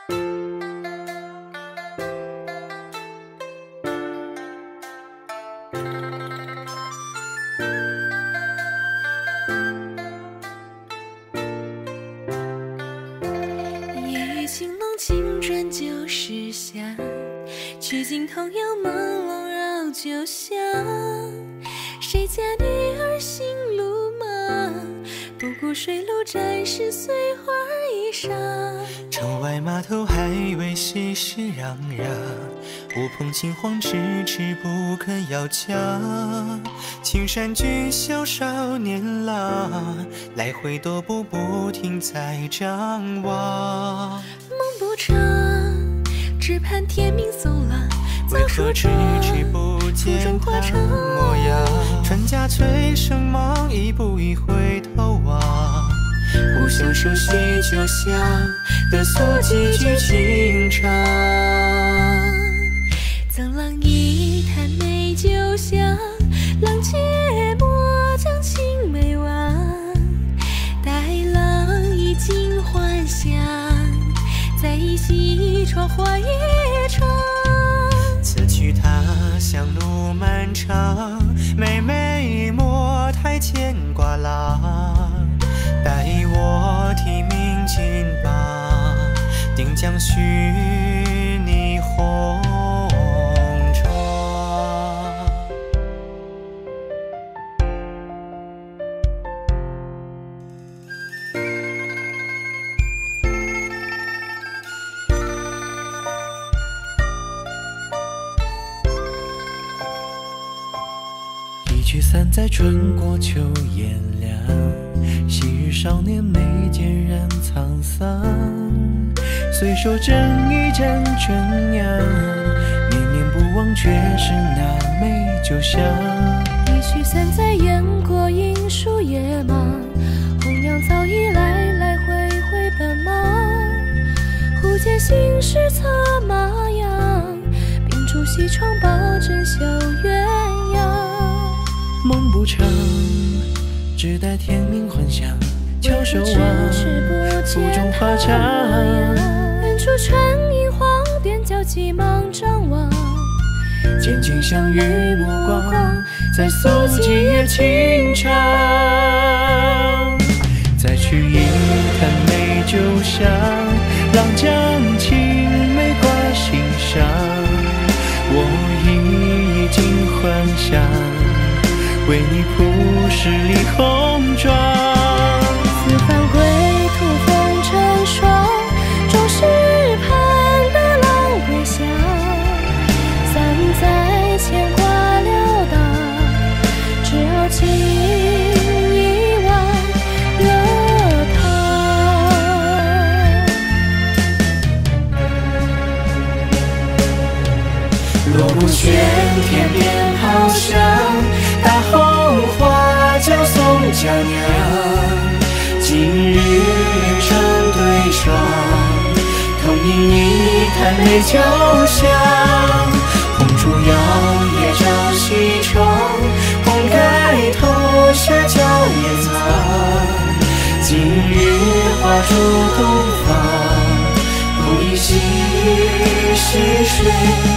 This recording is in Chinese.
夜雨清冷，轻转旧时香，曲径同游，朦胧绕旧乡。谁家女儿行路忙？不顾水路沾湿碎花衣裳。 城外码头还未熙熙攘攘，乌篷金黄迟迟不肯要桨。青山居小少年郎，来回踱步不停在张望。 梦不长，只盼天明送郎。 为何迟迟不见他模样？船家催声忙，一步一回头望。不休熟悉旧乡的所几句情长。 赠郎一坛美酒香，郎且莫将青梅忘。待郎衣尽还乡，再依稀窗花夜长。 此去他乡路漫长，妹妹莫太牵挂郎。待我提名金榜，定将许你红妆。一曲散在春过秋炎凉，昔日少年眉间染沧桑。虽说正一盏春酿，念念不忘却是那美酒香。 一曲散在雁过阴树野忙，红娘早已来回回奔忙。忽见新时策马扬，并出西窗抱枕绣鸳鸯。 梦不长，只待天明还乡。翘首望，腹中花茶。 远处春影黄钿，交际忙张望。 见君相遇目光，再诉几夜情长。再取一坛美酒香，郎将青梅挂心上。我已尽还乡，为你铺十里红妆。 四方归途风尘霜，终是盼得郎归乡。三载牵挂了当，只傲情一碗热汤。 锣鼓喧天鞭炮响，大红花轿送佳娘。今日人生对双，同饮一坛美酒香。红烛摇曳照西窗，红盖头下娇掩藏。今日花烛东方，不依稀是水